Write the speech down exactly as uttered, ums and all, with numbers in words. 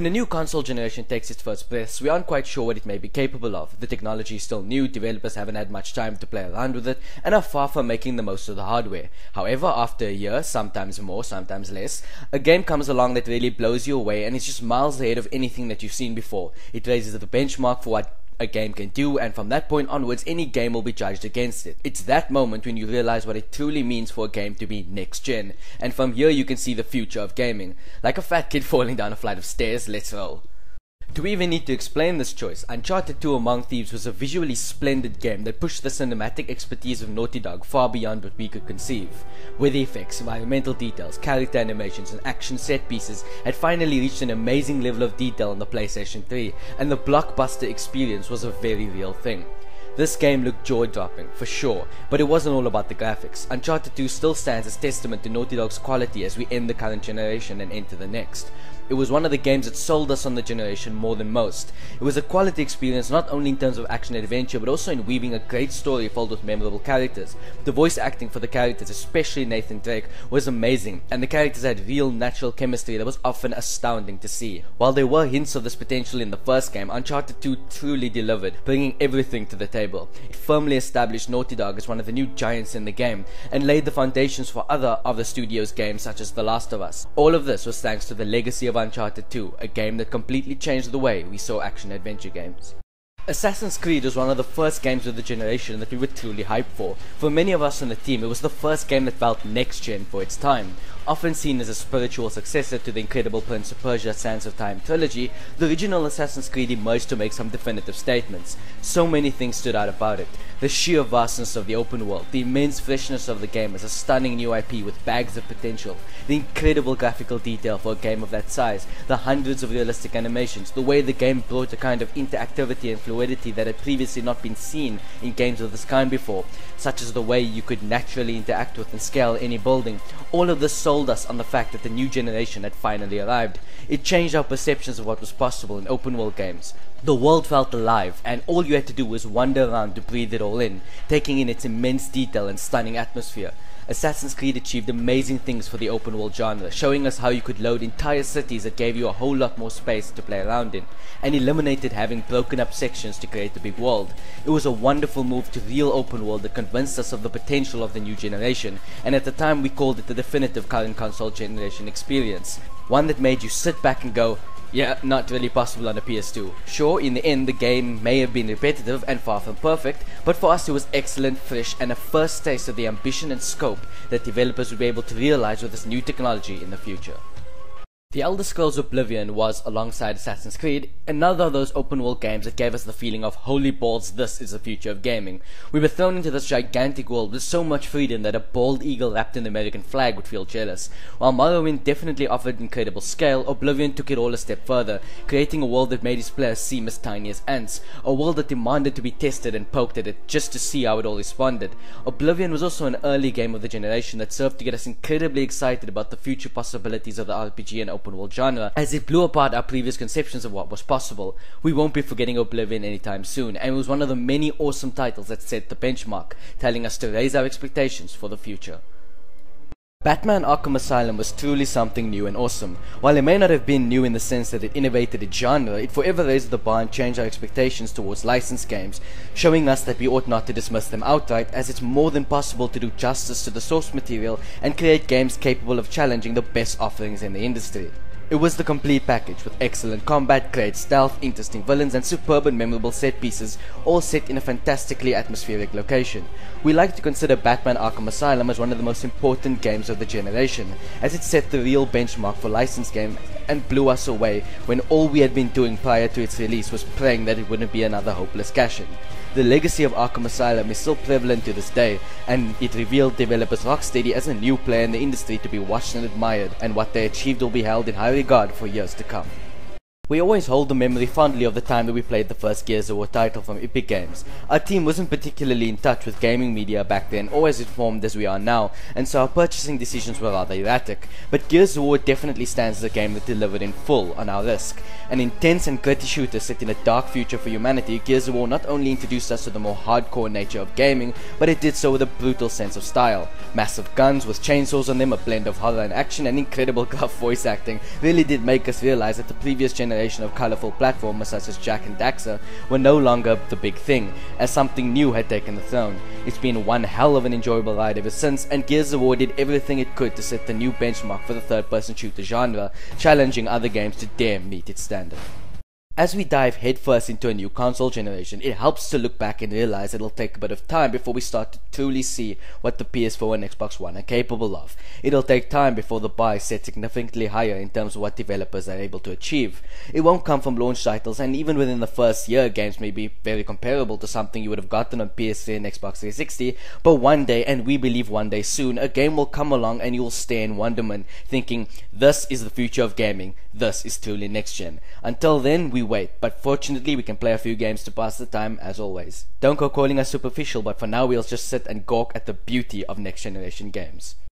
When a new console generation takes its first breaths, we aren't quite sure what it may be capable of. The technology is still new, developers haven't had much time to play around with it, and are far from making the most of the hardware. However, after a year, sometimes more, sometimes less, a game comes along that really blows you away and is just miles ahead of anything that you've seen before. It raises the benchmark for what a game can do, and from that point onwards any game will be judged against it. It's that moment when you realize what it truly means for a game to be next gen, and from here you can see the future of gaming. Like a fat kid falling down a flight of stairs, let's roll. Do we even need to explain this choice? Uncharted two Among Thieves was a visually splendid game that pushed the cinematic expertise of Naughty Dog far beyond what we could conceive. Weather effects, environmental details, character animations and action set pieces had finally reached an amazing level of detail on the PlayStation three, and the blockbuster experience was a very real thing. This game looked jaw-dropping, for sure, but it wasn't all about the graphics. Uncharted two still stands as testament to Naughty Dog's quality as we end the current generation and enter the next. It was one of the games that sold us on the generation more than most. It was a quality experience not only in terms of action and adventure, but also in weaving a great story filled with memorable characters. The voice acting for the characters, especially Nathan Drake, was amazing, and the characters had real natural chemistry that was often astounding to see. While there were hints of this potential in the first game, Uncharted two truly delivered, bringing everything to the table. It firmly established Naughty Dog as one of the new giants in the game, and laid the foundations for other of the studio's games such as The Last of Us. All of this was thanks to the legacy of Uncharted two, a game that completely changed the way we saw action-adventure games. Assassin's Creed was one of the first games of the generation that we were truly hyped for. For many of us on the team, it was the first game that felt next-gen for its time. Often seen as a spiritual successor to the incredible Prince of Persia Sands of Time trilogy, the original Assassin's Creed emerged to make some definitive statements. So many things stood out about it. The sheer vastness of the open world, the immense freshness of the game as a stunning new I P with bags of potential, the incredible graphical detail for a game of that size, the hundreds of realistic animations, the way the game brought a kind of interactivity and fluidity that had previously not been seen in games of this kind before, such as the way you could naturally interact with and scale any building. All of this sold us on the fact that the new generation had finally arrived. It changed our perceptions of what was possible in open world games. The world felt alive, and all you had to do was wander around to breathe it all in, taking in its immense detail and stunning atmosphere. Assassin's Creed achieved amazing things for the open world genre, showing us how you could load entire cities that gave you a whole lot more space to play around in, and eliminated having broken up sections to create the big world. It was a wonderful move to real open world that convinced us of the potential of the new generation, and at the time we called it the definitive current console generation experience. One that made you sit back and go, yeah, not really possible on a P S two. Sure, in the end the game may have been repetitive and far from perfect, but for us it was excellent, fresh, and a first taste of the ambition and scope that developers would be able to realize with this new technology in the future. The Elder Scrolls Oblivion was, alongside Assassin's Creed, another of those open world games that gave us the feeling of holy balls, this is the future of gaming. We were thrown into this gigantic world with so much freedom that a bald eagle wrapped in the American flag would feel jealous. While Morrowind definitely offered incredible scale, Oblivion took it all a step further, creating a world that made its players seem as tiny as ants, a world that demanded to be tested and poked at it just to see how it all responded. Oblivion was also an early game of the generation that served to get us incredibly excited about the future possibilities of the R P G and open world genre, as it blew apart our previous conceptions of what was possible. We won't be forgetting Oblivion anytime soon, and it was one of the many awesome titles that set the benchmark, telling us to raise our expectations for the future. Batman Arkham Asylum was truly something new and awesome. While it may not have been new in the sense that it innovated its genre, it forever raised the bar and changed our expectations towards licensed games, showing us that we ought not to dismiss them outright, as it's more than possible to do justice to the source material and create games capable of challenging the best offerings in the industry. It was the complete package, with excellent combat, great stealth, interesting villains, and superb and memorable set pieces, all set in a fantastically atmospheric location. We like to consider Batman Arkham Asylum as one of the most important games of the generation, as it set the real benchmark for licensed games and blew us away when all we had been doing prior to its release was praying that it wouldn't be another hopeless cash-in. The legacy of Arkham Asylum is still prevalent to this day, and it revealed developers Rocksteady as a new player in the industry to be watched and admired, and what they achieved will be held in high regard for years to come. We always hold the memory fondly of the time that we played the first Gears of War title from Epic Games. Our team wasn't particularly in touch with gaming media back then, or as informed as we are now, and so our purchasing decisions were rather erratic. But Gears of War definitely stands as a game that delivered in full on our risk. An intense and gritty shooter set in a dark future for humanity, Gears of War not only introduced us to the more hardcore nature of gaming, but it did so with a brutal sense of style. Massive guns with chainsaws on them, a blend of horror and action, and incredible gruff voice acting really did make us realize that the previous generation generation of colourful platformers such as Jak and Daxter were no longer the big thing, as something new had taken the throne. It's been one hell of an enjoyable ride ever since, and Gears of War did everything it could to set the new benchmark for the third-person shooter genre, challenging other games to dare meet its standard. As we dive headfirst into a new console generation, it helps to look back and realize it'll take a bit of time before we start to truly see what the P S four and Xbox One are capable of. It'll take time before the bar is set significantly higher in terms of what developers are able to achieve. It won't come from launch titles, and even within the first year, games may be very comparable to something you would have gotten on P S three and Xbox three sixty, but one day, and we believe one day soon, a game will come along and you'll stare in wonderment, thinking, this is the future of gaming, this is truly next gen. Until then, we wait, but fortunately we can play a few games to pass the time as always. Don't go calling us superficial, but for now we'll just sit and gawk at the beauty of next generation games.